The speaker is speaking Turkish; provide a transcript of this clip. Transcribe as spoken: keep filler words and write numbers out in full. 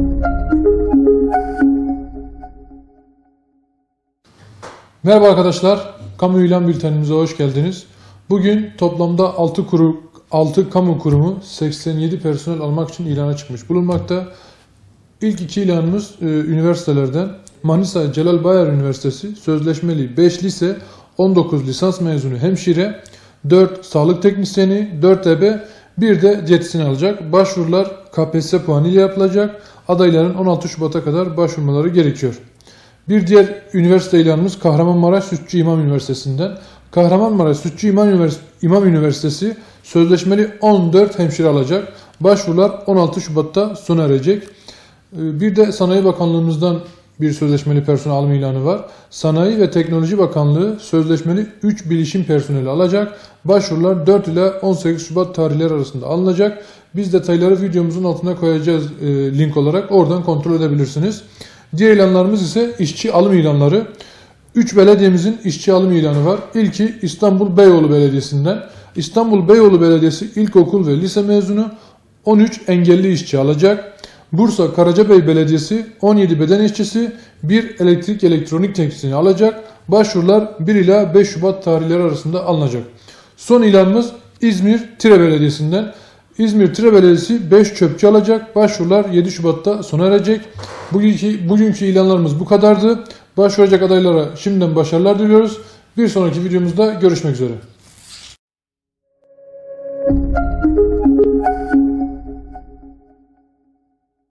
Merhaba arkadaşlar, kamu ilan bültenimize hoş geldiniz. Bugün toplamda altı, kuru, altı kamu kurumu seksen yedi personel almak için ilana çıkmış bulunmakta. İlk iki ilanımız e, üniversitelerden. Manisa Celal Bayar Üniversitesi sözleşmeli beş lise, on dokuz lisans mezunu hemşire, dört sağlık teknisyeni, dört ebe, bir de diyetisyen alacak. Başvurular K P S S puanı ile yapılacak. Adayların on altı Şubat'a kadar başvurmaları gerekiyor. Bir diğer üniversite ilanımız Kahramanmaraş Sütçü İmam Üniversitesi'nden. Kahramanmaraş Sütçü İmam, Ünivers İmam Üniversitesi sözleşmeli on dört hemşire alacak. Başvurular on altı Şubat'ta sona erecek. Bir de Sanayi Bakanlığımızdan bir sözleşmeli personel alım ilanı var. Sanayi ve Teknoloji Bakanlığı sözleşmeli üç bilişim personeli alacak. Başvurular dört ile on sekiz Şubat tarihleri arasında alınacak. Biz detayları videomuzun altına koyacağız e, link olarak. Oradan kontrol edebilirsiniz. Diğer ilanlarımız ise işçi alım ilanları. üç belediyemizin işçi alım ilanı var. İlki İstanbul Beyoğlu Belediyesi'nden. İstanbul Beyoğlu Belediyesi ilkokul ve lise mezunu on üç engelli işçi alacak. Bursa Karacabey Belediyesi on yedi beden işçisi, bir elektrik elektronik teknisyeni alacak. Başvurular bir ila beş Şubat tarihleri arasında alınacak. Son ilanımız İzmir Tire Belediyesi'nden. İzmir Tire Belediyesi beş çöpçü alacak. Başvurular yedi Şubat'ta sona erecek. Bugünkü, bugünkü ilanlarımız bu kadardı. Başvuracak adaylara şimdiden başarılar diliyoruz. Bir sonraki videomuzda görüşmek üzere.